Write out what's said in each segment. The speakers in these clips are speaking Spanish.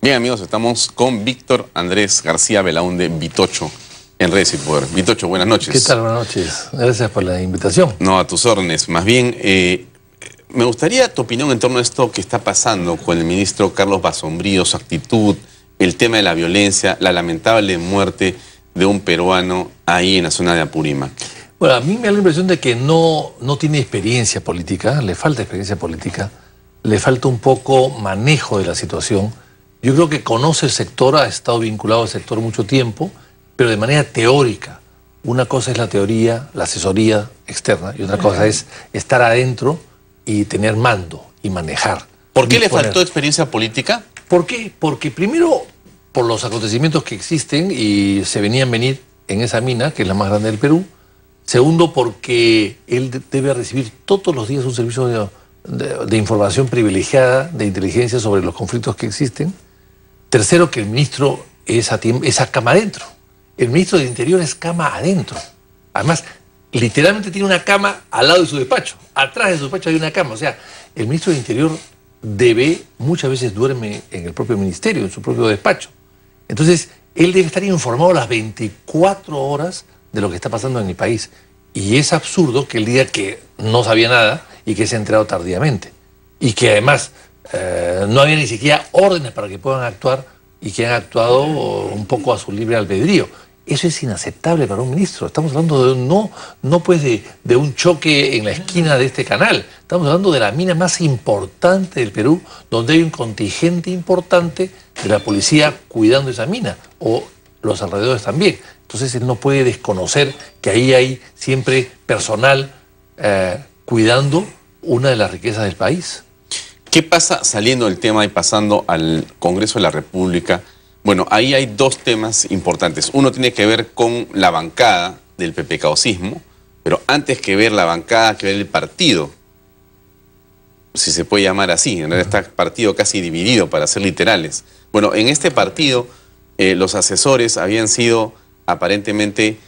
Bien, amigos, estamos con Víctor Andrés García Belaúnde Vitocho en Redes y Poder. Vitocho, buenas noches. ¿Qué tal? Buenas noches. Gracias por la invitación. No, a tus órdenes. Más bien, me gustaría tu opinión en torno a esto que está pasando con el ministro Carlos Basombrío, su actitud, el tema de la violencia, la lamentable muerte de un peruano ahí en la zona de Apurímac. Bueno, a mí me da la impresión de que no tiene experiencia política, le falta experiencia política, le falta un poco manejo de la situación. Yo creo que conoce el sector, ha estado vinculado al sector mucho tiempo, pero de manera teórica. Una cosa es la teoría, la asesoría externa, y otra cosa es estar adentro y tener mando y manejar. ¿Por qué le faltó experiencia política? ¿Por qué? Porque primero, por los acontecimientos que existen y se venían venir en esa mina, que es la más grande del Perú. Segundo, porque él debe recibir todos los días un servicio de información privilegiada, de inteligencia sobre los conflictos que existen. Tercero, que el ministro es a cama adentro. El ministro del Interior es cama adentro. Además, literalmente tiene una cama al lado de su despacho. Atrás de su despacho hay una cama. O sea, el ministro del Interior muchas veces duerme en el propio ministerio, en su propio despacho. Entonces, él debe estar informado las 24 horas de lo que está pasando en el país. Y es absurdo que él diga que no sabía nada y que se ha enterado tardíamente. Y que además no había ni siquiera órdenes para que puedan actuar y que han actuado un poco a su libre albedrío. Eso es inaceptable para un ministro. Estamos hablando de un choque en la esquina de este canal. Estamos hablando de la mina más importante del Perú, donde hay un contingente importante de la policía cuidando esa mina, o los alrededores también. Entonces él no puede desconocer que ahí hay siempre personal cuidando una de las riquezas del país. ¿Qué pasa saliendo del tema y pasando al Congreso de la República? Bueno, ahí hay dos temas importantes. Uno tiene que ver con la bancada del PPK-osismo, pero antes que ver la bancada, que ver el partido, si se puede llamar así. En realidad está partido casi dividido, para ser literales. Bueno, en este partido los asesores habían sido aparentemente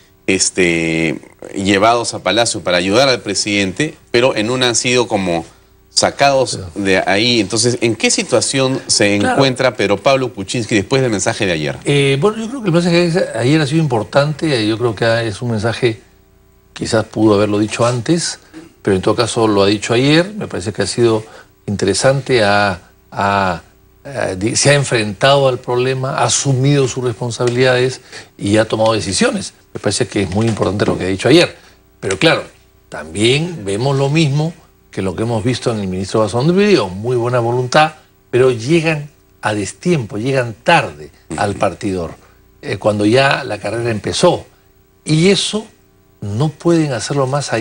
llevados a Palacio para ayudar al presidente, pero en una han sido como sacados de ahí. Entonces, ¿en qué situación se encuentra Pedro Pablo Kuczynski después del mensaje de ayer? Bueno, yo creo que el mensaje de ayer ha sido importante. Yo creo que es un mensaje, quizás pudo haberlo dicho antes, pero en todo caso lo ha dicho ayer. Me parece que ha sido interesante, se ha enfrentado al problema, ha asumido sus responsabilidades y ha tomado decisiones. Me parece que es muy importante lo que ha dicho ayer. Pero claro, también vemos lo mismo que lo que hemos visto en el ministro Basombrío, muy buena voluntad, pero llegan a destiempo, llegan tarde al partidor, cuando ya la carrera empezó. Y eso no pueden hacerlo más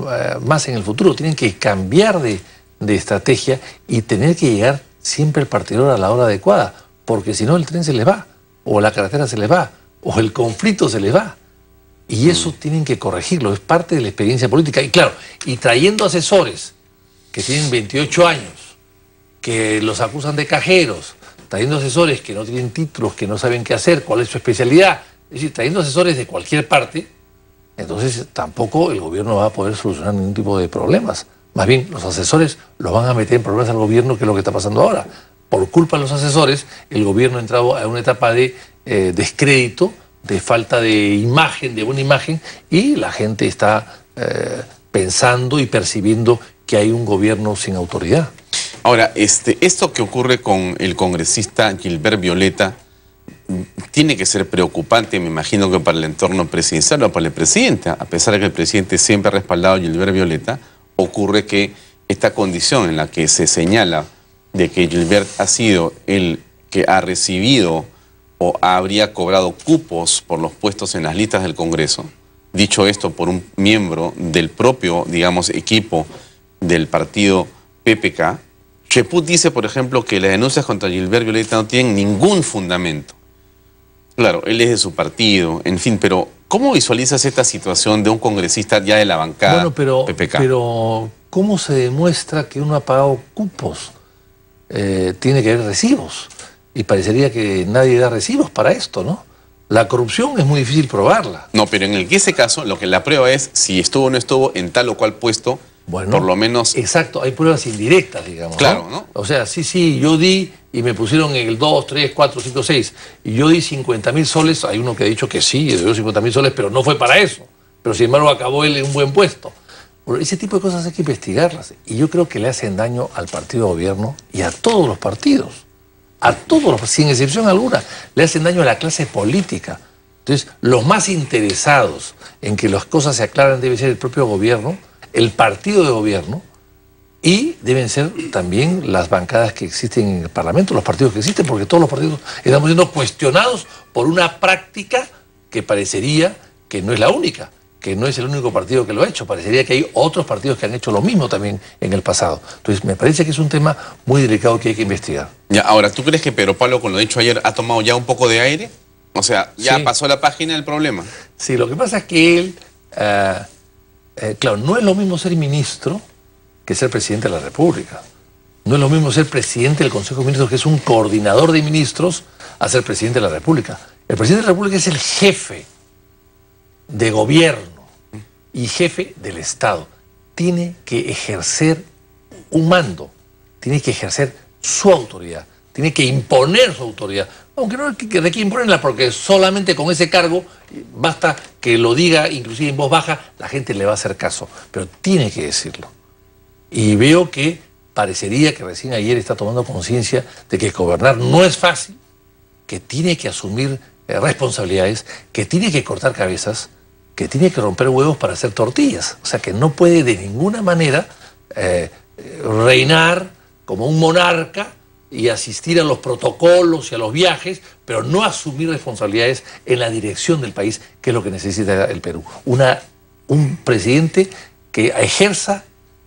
en el futuro, tienen que cambiar de estrategia y tener que llegar siempre al partidor a la hora adecuada, porque si no el tren se les va, o la carretera se les va, o el conflicto se les va. Y eso tienen que corregirlo, es parte de la experiencia política. Y claro, y trayendo asesores que tienen 28 años, que los acusan de cajeros, trayendo asesores que no tienen títulos, que no saben qué hacer, cuál es su especialidad, es decir, trayendo asesores de cualquier parte, entonces tampoco el gobierno va a poder solucionar ningún tipo de problemas. Más bien, los asesores los van a meter en problemas al gobierno, que es lo que está pasando ahora. Por culpa de los asesores, el gobierno ha entrado a una etapa de descrédito, de falta de imagen, de buena imagen, y la gente está pensando y percibiendo que hay un gobierno sin autoridad. Ahora, esto que ocurre con el congresista Gilbert Violeta tiene que ser preocupante, me imagino que para el entorno presidencial o para el presidente. A pesar de que el presidente siempre ha respaldado a Gilbert Violeta, ocurre que esta condición en la que se señala de que Gilbert ha sido el que ha recibido o habría cobrado cupos por los puestos en las listas del Congreso, dicho esto por un miembro del propio, digamos, equipo del partido PPK, Cheput dice, por ejemplo, que las denuncias contra Gilbert Violeta no tienen ningún fundamento. Claro, él es de su partido, en fin, pero ¿cómo visualizas esta situación de un congresista ya de la bancada PPK? Pero ¿cómo se demuestra que uno ha pagado cupos? Tiene que haber recibos. Y parecería que nadie da recibos para esto, ¿no? La corrupción es muy difícil probarla. No, pero en ese caso, lo que la prueba es si estuvo o no estuvo en tal o cual puesto, bueno, por lo menos... Exacto, hay pruebas indirectas, digamos. Claro, ¿no? O sea, sí, yo di y me pusieron en el 2, 3, 4, 5, 6, y yo di 50.000 soles, hay uno que ha dicho que sí, dio 50.000 soles, pero no fue para eso. Pero sin embargo acabó él en un buen puesto. Bueno, ese tipo de cosas hay que investigarlas. Y yo creo que le hacen daño al partido de gobierno y a todos los partidos. A todos, sin excepción alguna. Le hacen daño a la clase política. Entonces, los más interesados en que las cosas se aclaren debe ser el propio gobierno, el partido de gobierno, y deben ser también las bancadas que existen en el Parlamento, los partidos que existen, porque todos los partidos estamos siendo cuestionados por una práctica que parecería que no es la única, que no es el único partido que lo ha hecho. Parecería que hay otros partidos que han hecho lo mismo también en el pasado. Entonces, me parece que es un tema muy delicado que hay que investigar. Ya, ahora, ¿tú crees que Pedro Pablo, con lo dicho ayer, ha tomado ya un poco de aire? O sea, ya sí. Pasó la página del problema. Sí, lo que pasa es que él, claro, no es lo mismo ser ministro que ser presidente de la República. No es lo mismo ser presidente del Consejo de Ministros, que es un coordinador de ministros, a ser presidente de la República. El presidente de la República es el jefe de gobierno y jefe del Estado. Tiene que ejercer un mando, tiene que ejercer su autoridad, tiene que imponer su autoridad. Aunque no hay que imponerla, porque solamente con ese cargo basta que lo diga, inclusive en voz baja, la gente le va a hacer caso. Pero tiene que decirlo. Y veo que parecería que recién ayer está tomando conciencia de que gobernar no es fácil, que tiene que asumir responsabilidades, que tiene que cortar cabezas, que tiene que romper huevos para hacer tortillas. O sea, que no puede de ninguna manera reinar como un monarca y asistir a los protocolos y a los viajes, pero no asumir responsabilidades en la dirección del país, que es lo que necesita el Perú. Un presidente que ejerza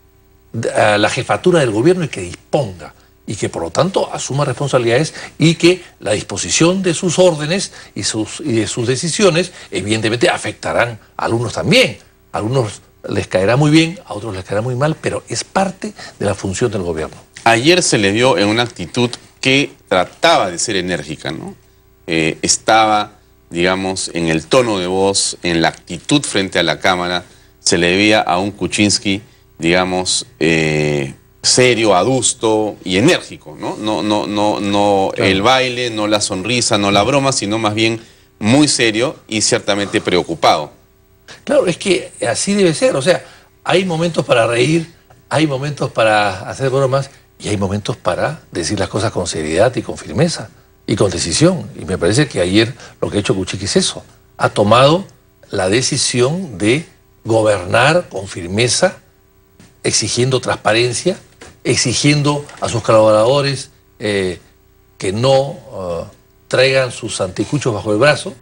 la jefatura del gobierno y que disponga, y que por lo tanto asuma responsabilidades, y que la disposición de sus órdenes y de sus decisiones evidentemente afectarán a algunos también. A algunos les caerá muy bien, a otros les caerá muy mal, pero es parte de la función del gobierno. Ayer se le vio en una actitud que trataba de ser enérgica, ¿no? Estaba, digamos, en el tono de voz, en la actitud frente a la cámara, se le veía a un Kuczynski, digamos, serio, adusto y enérgico, ¿no? No claro. El baile, no la sonrisa, no la broma, sino más bien muy serio y ciertamente preocupado. Claro, es que así debe ser. O sea, hay momentos para reír, hay momentos para hacer bromas y hay momentos para decir las cosas con seriedad y con firmeza y con decisión. Y me parece que ayer lo que ha hecho Kuczynski es eso. Ha tomado la decisión de gobernar con firmeza, exigiendo transparencia, exigiendo a sus colaboradores que no traigan sus anticuchos bajo el brazo,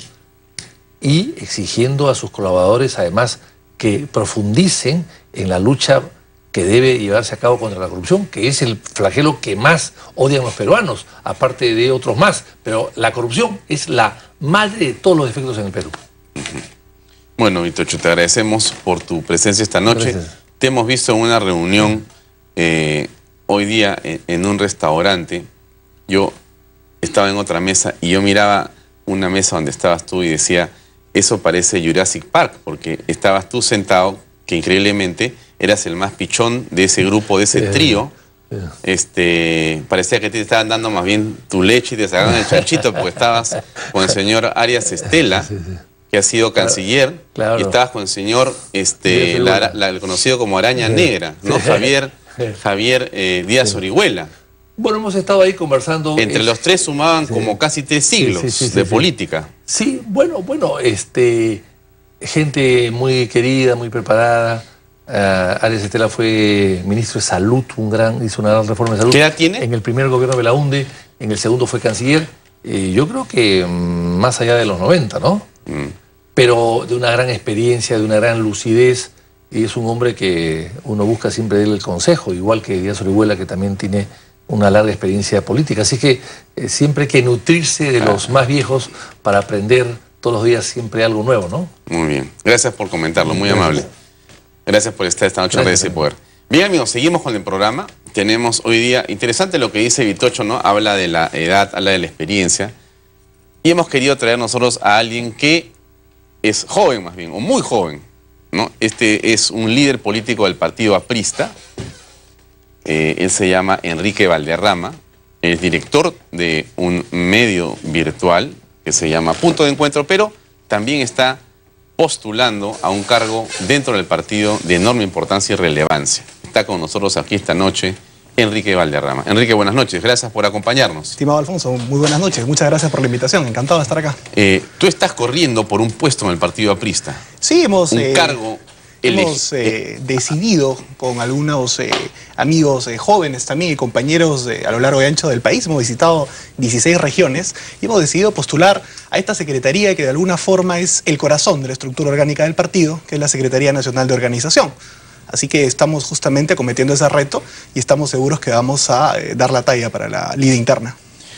y exigiendo a sus colaboradores además que profundicen en la lucha que debe llevarse a cabo contra la corrupción, que es el flagelo que más odian los peruanos, aparte de otros más. Pero la corrupción es la madre de todos los defectos en el Perú. Bueno, Vitocho, te agradecemos por tu presencia esta noche. Gracias. Te hemos visto en una reunión hoy día en un restaurante. Yo estaba en otra mesa y yo miraba una mesa donde estabas tú y decía, eso parece Jurassic Park, porque estabas tú sentado, que increíblemente eras el más pichón de ese grupo, de ese trío. Parecía que te estaban dando más bien tu leche y te sacaban el chanchito, porque estabas con el señor Arias Estela, que ha sido canciller, claro. Y estabas con el señor, el conocido como Araña Negra, ¿no? Javier Díaz Orihuela. Bueno, hemos estado ahí conversando. Entre los tres sumaban como casi 3 siglos de política. Sí, bueno, gente muy querida, muy preparada. Arias Estela fue ministro de Salud, hizo una gran reforma de salud. ¿Qué edad tiene? En el primer gobierno de Belaunde, en el segundo fue canciller. Yo creo que más allá de los 90, ¿no? Pero de una gran experiencia, de una gran lucidez, y es un hombre que uno busca siempre de él el consejo, igual que Díaz Orihuela, que también tiene una larga experiencia política. Así que siempre hay que nutrirse de los más viejos para aprender todos los días siempre algo nuevo, ¿no? Muy bien. Gracias por comentarlo, muy amable. Gracias por estar esta noche en Redes y Poder. Bien, amigos, seguimos con el programa. Tenemos hoy día, interesante lo que dice Vitocho, ¿no? Habla de la edad, habla de la experiencia. Y hemos querido traer nosotros a alguien que es joven más bien, o muy joven, ¿no? Este es un líder político del partido aprista. Él se llama Enrique Valderrama. es director de un medio virtual que se llama Punto de Encuentro, pero también está postulando a un cargo dentro del partido de enorme importancia y relevancia. Está con nosotros aquí esta noche Enrique Valderrama. Enrique, buenas noches, gracias por acompañarnos. Estimado Alfonso, muy buenas noches, muchas gracias por la invitación, encantado de estar acá. Tú estás corriendo por un puesto en el partido aprista. Sí, hemos decidido con algunos amigos jóvenes también y compañeros a lo largo y ancho del país, hemos visitado 16 regiones y hemos decidido postular a esta secretaría que de alguna forma es el corazón de la estructura orgánica del partido, que es la Secretaría Nacional de Organización. Así que estamos justamente acometiendo ese reto y estamos seguros que vamos a dar la talla para la lida interna.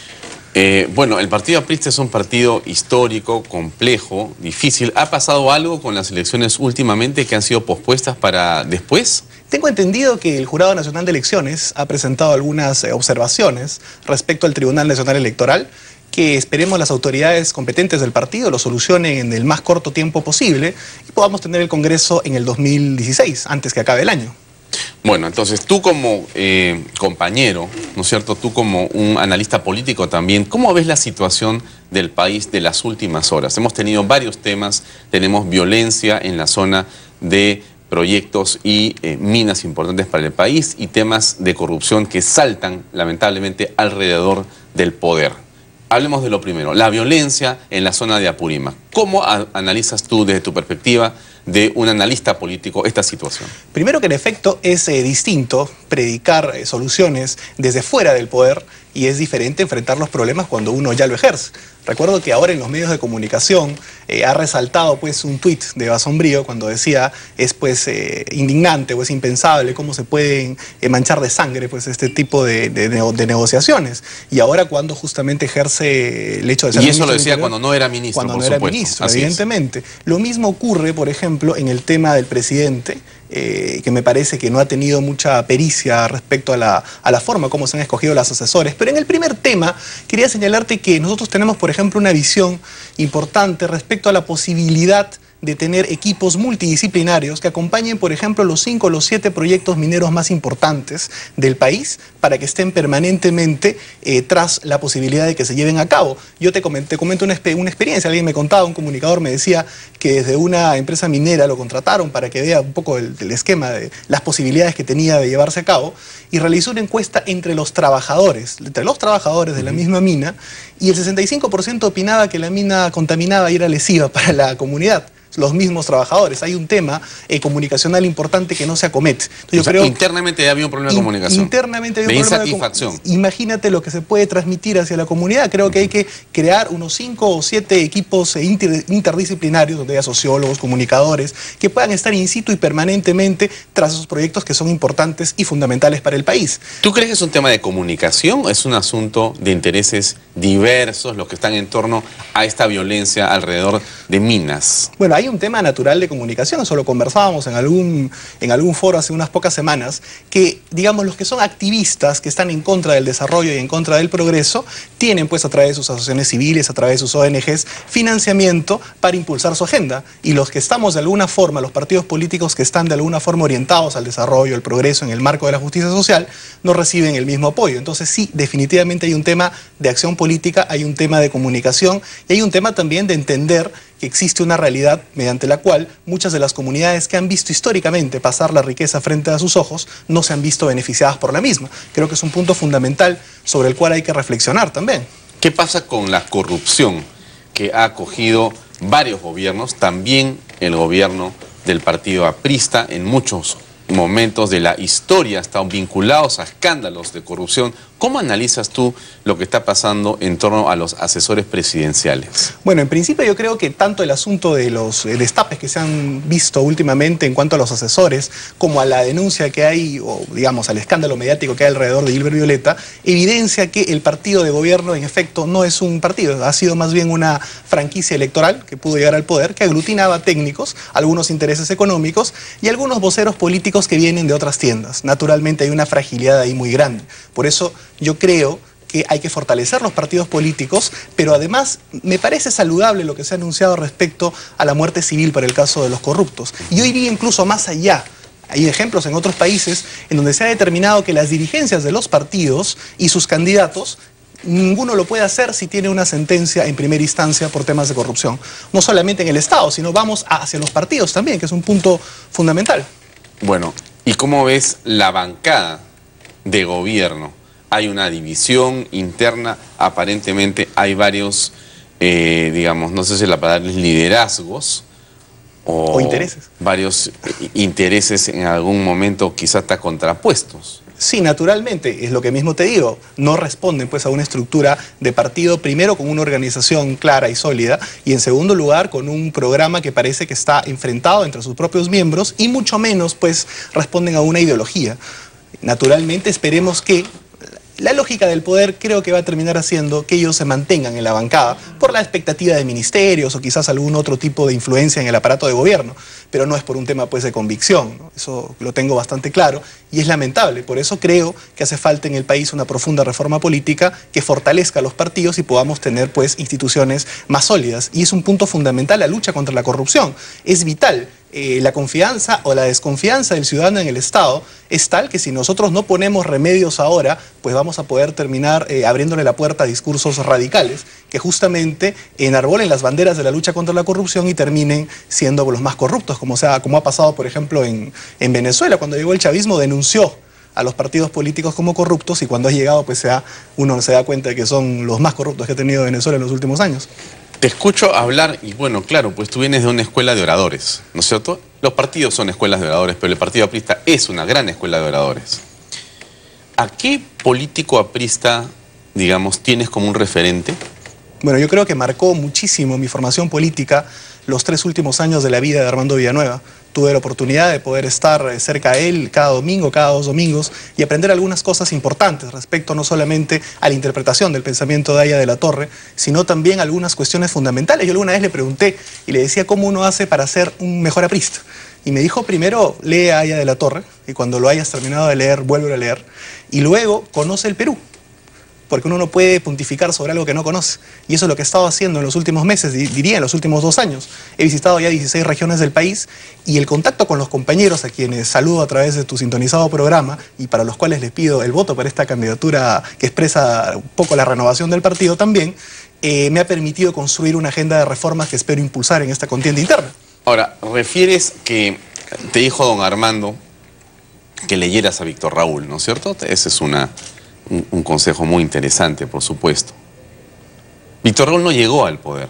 Bueno, el partido aprista es un partido histórico, complejo, difícil. ¿Ha pasado algo con las elecciones últimamente que han sido pospuestas para después? Tengo entendido que el Jurado Nacional de Elecciones ha presentado algunas observaciones respecto al Tribunal Nacional Electoral, que esperemos las autoridades competentes del partido lo solucionen en el más corto tiempo posible y podamos tener el Congreso en el 2016, antes que acabe el año. Bueno, entonces tú como compañero, ¿no es cierto?, tú como un analista político también, ¿cómo ves la situación del país de las últimas horas? Hemos tenido varios temas, tenemos violencia en la zona de proyectos y minas importantes para el país y temas de corrupción que saltan lamentablemente alrededor del poder. Hablemos de lo primero, la violencia en la zona de Apurímac. ¿Cómo analizas tú desde tu perspectiva de un analista político esta situación? Primero que en efecto es distinto predicar soluciones desde fuera del poder y es diferente enfrentar los problemas cuando uno ya lo ejerce. Recuerdo que ahora en los medios de comunicación ha resaltado pues un tuit de Basombrío cuando decía es pues indignante o es impensable cómo se pueden manchar de sangre pues este tipo de negociaciones. Y ahora cuando justamente ejerce el hecho de ser ministro. Y eso lo decía cuando no era ministro, cuando no era ministro, evidentemente. Lo mismo ocurre, por ejemplo, en el tema del presidente, que me parece que no ha tenido mucha pericia respecto a la forma como se han escogido los asesores. Pero en el primer tema quería señalarte que nosotros tenemos, por ejemplo, una visión importante respecto a la posibilidad de tener equipos multidisciplinarios que acompañen, por ejemplo, los 5 o los 7 proyectos mineros más importantes del país para que estén permanentemente tras la posibilidad de que se lleven a cabo. Yo te comento una experiencia, alguien me contaba, un comunicador me decía que desde una empresa minera lo contrataron para que vea un poco el esquema de las posibilidades que tenía de llevarse a cabo y realizó una encuesta entre los trabajadores de la misma mina y el 65% opinaba que la mina contaminaba y era lesiva para la comunidad. Los mismos trabajadores. Hay un tema comunicacional importante que no se acomete. Entonces, yo creo internamente había un problema de comunicación. Internamente había un problema de insatisfacción. Imagínate lo que se puede transmitir hacia la comunidad. Creo que hay que crear unos 5 o 7 equipos interdisciplinarios donde haya sociólogos, comunicadores, que puedan estar in situ y permanentemente tras esos proyectos que son importantes y fundamentales para el país. ¿Tú crees que es un tema de comunicación o es un asunto de intereses diversos los que están en torno a esta violencia alrededor de minas? Bueno, hay un tema natural de comunicación, eso lo conversábamos en algún foro hace unas pocas semanas, que digamos los que son activistas, que están en contra del desarrollo y en contra del progreso, tienen pues a través de sus asociaciones civiles, a través de sus ONGs, financiamiento para impulsar su agenda. Y los que estamos de alguna forma, los partidos políticos que están de alguna forma orientados al desarrollo, al progreso en el marco de la justicia social, no reciben el mismo apoyo. Entonces sí, definitivamente hay un tema de acción política, hay un tema de comunicación y hay un tema también de entender que existe una realidad mediante la cual muchas de las comunidades que han visto históricamente pasar la riqueza frente a sus ojos no se han visto beneficiadas por la misma. Creo que es un punto fundamental sobre el cual hay que reflexionar también. ¿Qué pasa con la corrupción que ha acogido varios gobiernos, también el gobierno del partido aprista en muchos momentos de la historia están vinculados a escándalos de corrupción? ¿Cómo analizas tú lo que está pasando en torno a los asesores presidenciales? Bueno, en principio yo creo que tanto el asunto de los destapes que se han visto últimamente en cuanto a los asesores, como a la denuncia que hay, o digamos al escándalo mediático que hay alrededor de Gilbert Violeta, evidencia que el partido de gobierno en efecto no es un partido, ha sido más bien una franquicia electoral que pudo llegar al poder, que aglutinaba técnicos, algunos intereses económicos y algunos voceros políticos que vienen de otras tiendas. Naturalmente hay una fragilidad ahí muy grande. Por eso yo creo que hay que fortalecer los partidos políticos, pero además me parece saludable lo que se ha anunciado respecto a la muerte civil para el caso de los corruptos. Y hoy iría incluso más allá. Hay ejemplos en otros países en donde se ha determinado que las dirigencias de los partidos y sus candidatos, ninguno lo puede hacer si tiene una sentencia en primera instancia por temas de corrupción. No solamente en el Estado, sino vamos hacia los partidos también, que es un punto fundamental. Bueno, ¿y cómo ves la bancada de gobierno? Hay una división interna, aparentemente hay varios, digamos, no sé si la palabra es liderazgos o intereses. Varios intereses en algún momento quizás hasta contrapuestos. Sí, naturalmente, es lo que mismo te digo, no responden pues a una estructura de partido, primero con una organización clara y sólida, y en segundo lugar con un programa que parece que está enfrentado entre sus propios miembros, y mucho menos pues responden a una ideología. Naturalmente esperemos que la lógica del poder creo que va a terminar haciendo que ellos se mantengan en la bancada por la expectativa de ministerios o quizás algún otro tipo de influencia en el aparato de gobierno, pero no es por un tema pues de convicción, ¿no? Eso lo tengo bastante claro y es lamentable. Por eso creo que hace falta en el país una profunda reforma política que fortalezca a los partidos y podamos tener pues instituciones más sólidas, y es un punto fundamental la lucha contra la corrupción. Es vital. La confianza o la desconfianza del ciudadano en el Estado es tal que si nosotros no ponemos remedios ahora, pues vamos a poder terminar abriéndole la puerta a discursos radicales que justamente enarbolen las banderas de la lucha contra la corrupción y terminen siendo los más corruptos, como ha pasado, por ejemplo, en Venezuela. Cuando llegó el chavismo denunció a los partidos políticos como corruptos, y cuando ha llegado pues uno se da cuenta de que son los más corruptos que ha tenido Venezuela en los últimos años. Te escucho hablar y bueno, claro, pues tú vienes de una escuela de oradores, ¿no es cierto? Los partidos son escuelas de oradores, pero el partido aprista es una gran escuela de oradores. ¿A qué político aprista, digamos, tienes como un referente? Bueno, yo creo que marcó muchísimo mi formación política los 3 últimos años de la vida de Armando Villanueva. Tuve la oportunidad de poder estar cerca de él cada domingo, cada 2 domingos, y aprender algunas cosas importantes respecto no solamente a la interpretación del pensamiento de Aya de la Torre, sino también algunas cuestiones fundamentales. Yo alguna vez le pregunté y le decía cómo uno hace para ser un mejor aprista. Y me dijo, primero lee a Aya de la Torre, y cuando lo hayas terminado de leer, vuelve a leer, y luego conoce el Perú, porque uno no puede pontificar sobre algo que no conoce. Y eso es lo que he estado haciendo en los últimos meses, diría en los últimos 2 años. He visitado ya 16 regiones del país, y el contacto con los compañeros, a quienes saludo a través de tu sintonizado programa, y para los cuales les pido el voto para esta candidatura que expresa un poco la renovación del partido también, me ha permitido construir una agenda de reformas que espero impulsar en esta contienda interna. Ahora, refieres que te dijo don Armando que leyeras a Víctor Raúl, ¿no es cierto? Ese es un consejo muy interesante, por supuesto. Víctor Raúl no llegó al poder.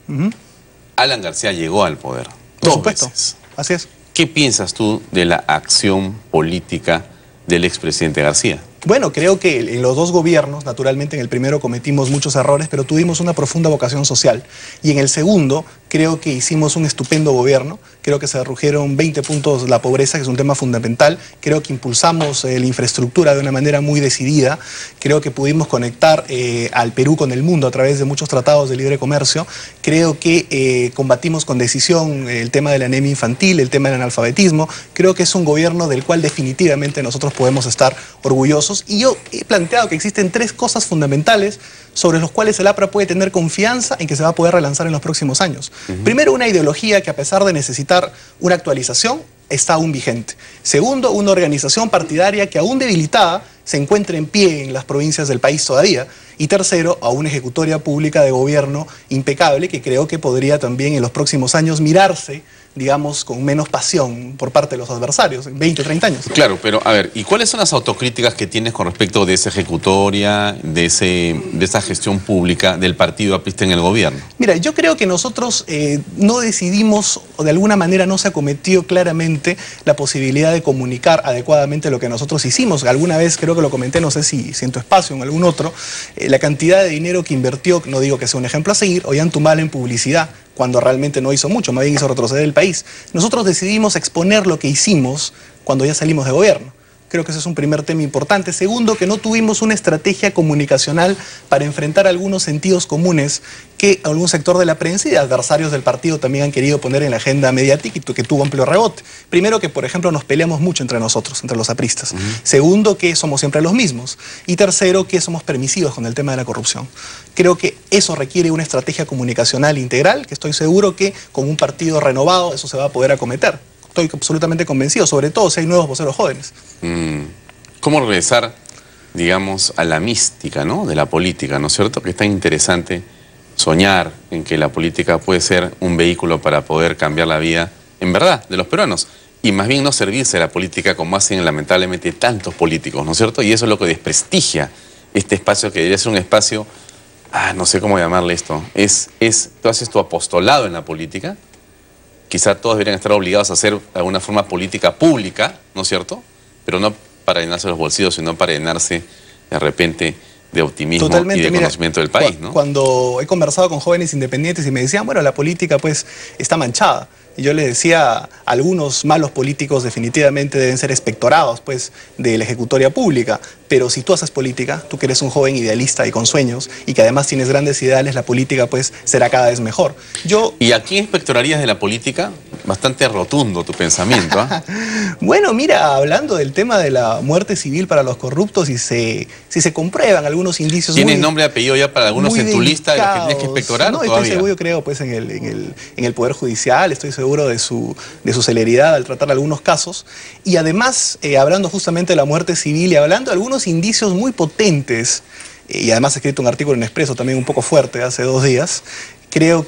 Alan García llegó al poder. Por supuesto. Así es. ¿Qué piensas tú de la acción política del expresidente García? Bueno, creo que en los 2 gobiernos, naturalmente en el primero cometimos muchos errores, pero tuvimos una profunda vocación social. Y en el segundo, creo que hicimos un estupendo gobierno. Creo que se redujeron 20 puntos la pobreza, que es un tema fundamental. Creo que impulsamos la infraestructura de una manera muy decidida. Creo que pudimos conectar al Perú con el mundo a través de muchos tratados de libre comercio. Creo que combatimos con decisión el tema de la anemia infantil, el tema del analfabetismo. Creo que es un gobierno del cual definitivamente nosotros podemos estar orgullosos. Y yo he planteado que existen 3 cosas fundamentales sobre los cuales el APRA puede tener confianza en que se va a poder relanzar en los próximos años. Primero, una ideología que a pesar de necesitar una actualización, está aún vigente. Segundo, una organización partidaria que aún debilitada se encuentra en pie en las provincias del país todavía. Y tercero, a una ejecutoria pública de gobierno impecable que creo que podría también en los próximos años mirarse, digamos, con menos pasión por parte de los adversarios, en 20 o 30 años. Claro, pero a ver, ¿y cuáles son las autocríticas que tienes con respecto de esa ejecutoria, de esa gestión pública del partido aprista en el gobierno? Mira, yo creo que nosotros no decidimos, o de alguna manera no se acometió claramente la posibilidad de comunicar adecuadamente lo que nosotros hicimos. Alguna vez creo que lo comenté, no sé si en tu espacio o en algún otro, la cantidad de dinero que invirtió, no digo que sea un ejemplo a seguir, Ollantaytamala en publicidad, cuando realmente no hizo mucho, más bien hizo retroceder el país. Nosotros decidimos exponer lo que hicimos cuando ya salimos de gobierno. Creo que ese es un primer tema importante. Segundo, que no tuvimos una estrategia comunicacional para enfrentar algunos sentidos comunes que algún sector de la prensa y de adversarios del partido también han querido poner en la agenda mediática y que tuvo amplio rebote. Primero, que por ejemplo nos peleamos mucho entre nosotros, entre los apristas. Segundo, que somos siempre los mismos. Y tercero, que somos permisivos con el tema de la corrupción. Creo que eso requiere una estrategia comunicacional integral, que estoy seguro que con un partido renovado eso se va a poder acometer. estoy absolutamente convencido, sobre todo si hay nuevos voceros jóvenes. ¿Cómo regresar, digamos, a la mística, ¿no?, de la política, ¿no es cierto? Que es tan interesante soñar en que la política puede ser un vehículo para poder cambiar la vida, en verdad, de los peruanos. Y más bien no servirse de la política como hacen lamentablemente tantos políticos, ¿no es cierto? Y eso es lo que desprestigia este espacio que debería ser un espacio, no sé cómo llamarle esto, tú haces tu apostolado en la política, quizá todos deberían estar obligados a hacer de alguna forma política pública, ¿no es cierto? Pero no para llenarse los bolsillos, sino para llenarse de repente de optimismo y de conocimiento del país, ¿no? Cuando he conversado con jóvenes independientes y me decían, bueno, la política pues está manchada. Y yo les decía, algunos malos políticos definitivamente deben ser expectorados pues de la ejecutoria pública, pero si tú haces política, tú que eres un joven idealista y con sueños y que además tienes grandes ideales, la política pues será cada vez mejor. ¿Y a quién inspectorarías de la política? Bastante rotundo tu pensamiento, ¿ah? Bueno, mira, hablando del tema de la muerte civil para los corruptos, si se comprueban algunos indicios... ¿Tienes nombre y apellido ya para algunos en tu lista de los que tienes que inspectorar? No, estoy seguro, creo, pues en el Poder Judicial, estoy seguro de su celeridad al tratar algunos casos. Y además, hablando justamente de la muerte civil y hablando de algunos indicios muy potentes, y además he escrito un artículo en Expreso también un poco fuerte hace 2 días, creo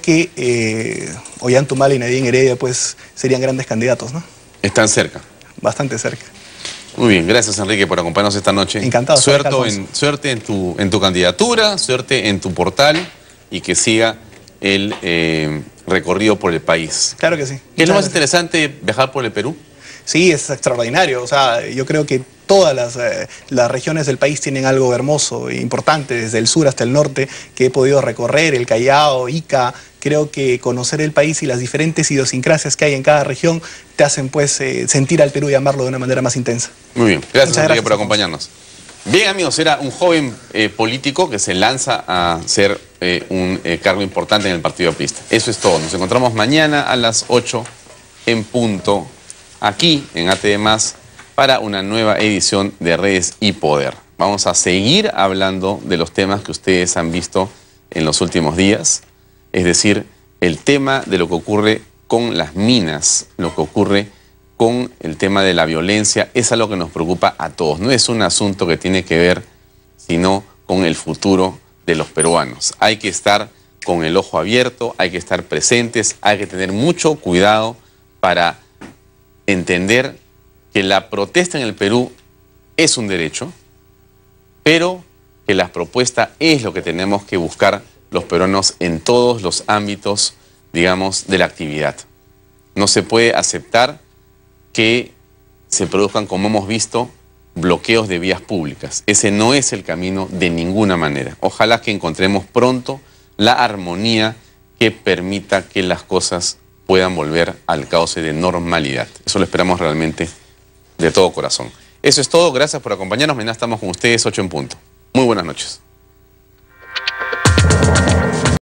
que Ollanthumala y Nadine Heredia pues serían grandes candidatos, ¿no? Están cerca. Bastante cerca. Muy bien, gracias Enrique por acompañarnos esta noche. Encantado. Suerte en tu candidatura, suerte en tu portal y que siga el recorrido por el país. Claro que sí. ¿Qué es lo más interesante viajar por el Perú? Sí, es extraordinario. O sea, yo creo que todas las regiones del país tienen algo hermoso e importante, desde el sur hasta el norte, que he podido recorrer, el Callao, Ica. Creo que conocer el país y las diferentes idiosincrasias que hay en cada región te hacen pues sentir al Perú y amarlo de una manera más intensa. Muy bien, gracias Enrique por acompañarnos. Bien amigos, era un joven político que se lanza a ser un cargo importante en el Partido Aprista. Eso es todo, nos encontramos mañana a las 8 en punto, aquí en ATV+, para una nueva edición de Redes y Poder. Vamos a seguir hablando de los temas que ustedes han visto en los últimos días, es decir, el tema de lo que ocurre con las minas, lo que ocurre con el tema de la violencia, es algo que nos preocupa a todos. No es un asunto que tiene que ver, sino con el futuro de los peruanos. Hay que estar con el ojo abierto, hay que estar presentes, hay que tener mucho cuidado para entender que la protesta en el Perú es un derecho, pero que la propuesta es lo que tenemos que buscar los peruanos en todos los ámbitos, digamos, de la actividad. No se puede aceptar que se produzcan, como hemos visto, bloqueos de vías públicas. Ese no es el camino de ninguna manera. Ojalá que encontremos pronto la armonía que permita que las cosas puedan volver al cauce de normalidad. Eso lo esperamos realmente de todo corazón. Eso es todo, gracias por acompañarnos. Mañana estamos con ustedes 8 en punto. Muy buenas noches.